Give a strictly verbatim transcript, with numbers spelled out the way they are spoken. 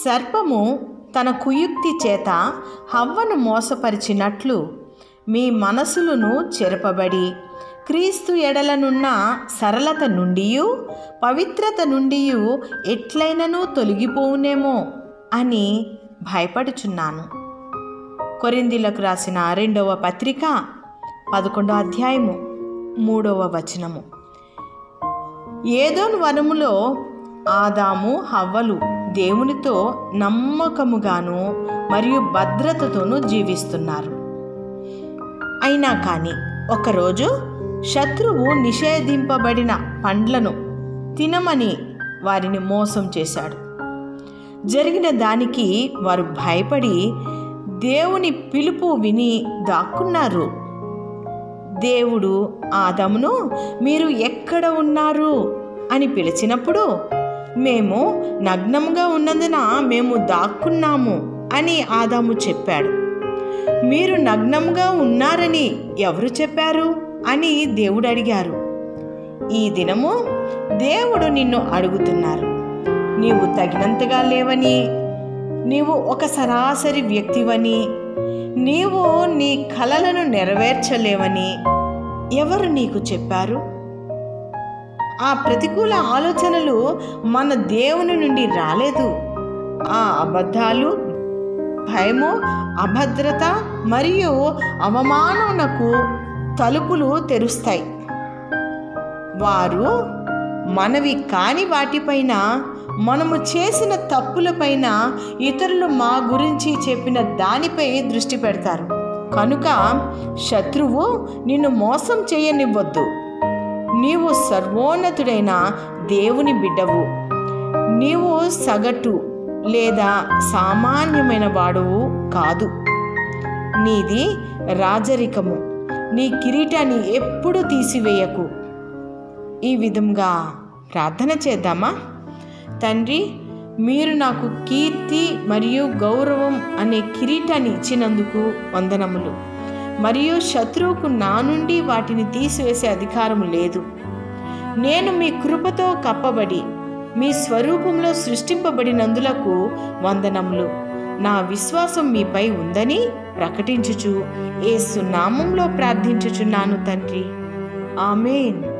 సర్పము తన కుయుక్తి చేత హవ్వను మోసపరిచినట్లు మీ మనసులను చెరపబడి క్రీస్తు ఎడలనున్న సరళత నుండి పవిత్రత నుండి ఎట్లైనను తొలగిపోవునేమో అని భయపడుచున్నాను. కొరింథీయులకు రాసిన రెండవ పత్రిక పదకొండవ అధ్యాయము మూడవ వచనము. ఏదోను వనములో ఆదాము హవ్వలు దేవునితో నమ్మకముగాను మరియు భద్రతతోనూ జీవిస్తున్నారు. అయినా కానీ ఒకరోజు శత్రువు నిషేధింపబడిన పండ్లను తినమని వారిని మోసం చేశాడు. జరిగిన దానికి వారు భయపడి దేవుని పిలుపు విని దాక్కున్నారు. దేవుడు ఆదామును మీరు ఎక్కడ ఉన్నారు అని పిలిచినప్పుడు మేము నగ్నంగా ఉన్నందున మేము దాక్కున్నాము అని ఆదాము చెప్పాడు. మీరు నగ్నంగా ఉన్నారని ఎవరు చెప్పారు అని దేవుడు అడిగారు. ఈ దినము దేవుడు నిన్ను అడుగుతున్నారు. నీవు తగినంతగా లేవని, నీవు ఒక సరాసరి వ్యక్తివని, నీవు నీ కలలను నెరవేర్చలేవని ఎవరు నీకు చెప్పారు? ఆ ప్రతికూల ఆలోచనలు మన దేవుని నుండి రాలేదు. ఆ అబద్ధాలు భయము, అభద్రత మరియు అవమానమునకు తలుపులు తెరుస్తాయి. వారు మనవి కాని వాటిపైన, మనము చేసిన తప్పులపైన, ఇతరులు మా గురించి చెప్పిన దానిపై దృష్టి పెడతారు. కనుక శత్రువు నిన్ను మోసం చేయనివ్వద్దు. నీవు సర్వోన్నతుడైన దేవుని బిడ్డవు. నీవు సగటు లేదా సామాన్యమైన వాడువు కాదు. నీది రాజరికము. నీ కిరీటాన్ని ఎప్పుడు తీసివేయకు. ఈ విధంగా ప్రార్థన చేద్దామా? తండ్రి, మీరు నాకు కీర్తి మరియు గౌరవం అనే కిరీటాన్ని ఇచ్చినందుకు వందనములు. మరియు శత్రువుకు నా నుండి వాటిని తీసివేసే అధికారం లేదు. నేను మీ కృపతో కప్పబడి మీ స్వరూపంలో సృష్టింపబడినందులకు వందనములు. నా విశ్వాసం మీపై ఉందని ప్రకటించుచు యేసు నామంలో ప్రార్థించుచున్నాను తండ్రి. ఆమేన్.